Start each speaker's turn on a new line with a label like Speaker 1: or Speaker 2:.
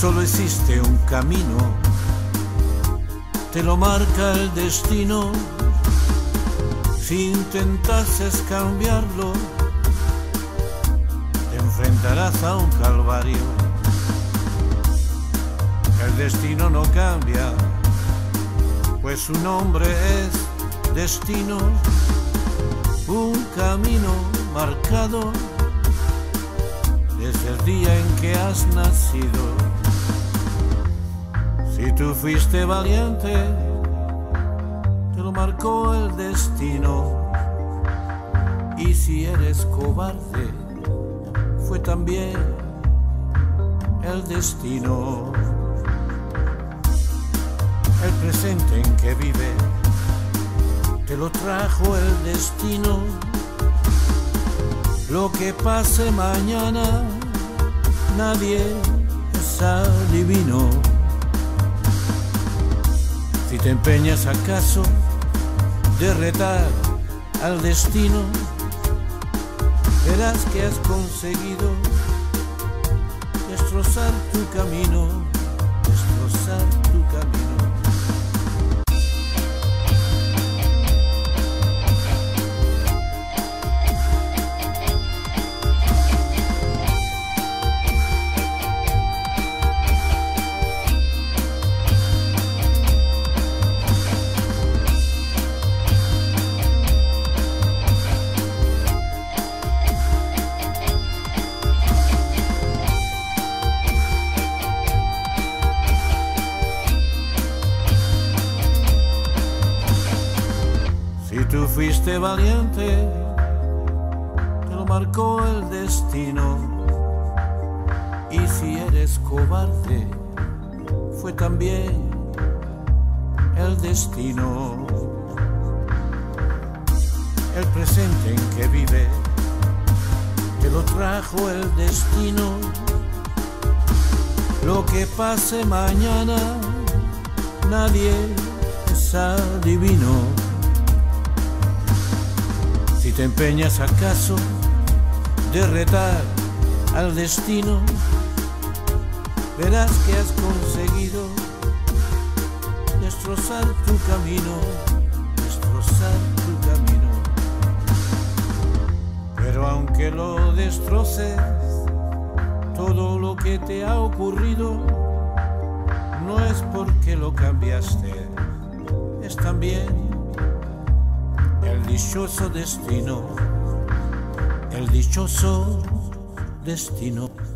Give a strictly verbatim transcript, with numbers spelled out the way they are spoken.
Speaker 1: solo existe un camino, te lo marca el destino. Si intentases cambiarlo, te enfrentarás a un calvario. El destino no cambia, pues su nombre es destino, un camino marcado desde el día en que has nacido. Si tú fuiste valiente, te lo marcó el destino. Y si eres cobarde, fue también el destino. El presente en que vive, te lo trajo el destino. Lo que pase mañana, nadie es adivino. Si te empeñas acaso de retar al destino, verás que has conseguido destrozar tu camino, destrozar tu camino. Si tú fuiste valiente, te lo marcó el destino. Y si eres cobarde, fue también el destino. El presente en que vive, te lo trajo el destino. Lo que pase mañana, nadie es adivino. Si te empeñas acaso de retar al destino, verás que has conseguido destrozar tu camino, destrozar tu camino. Pero aunque lo destroces, todo lo que te ha ocurrido no es porque lo cambiaste, es también el dichoso destino, el dichoso destino.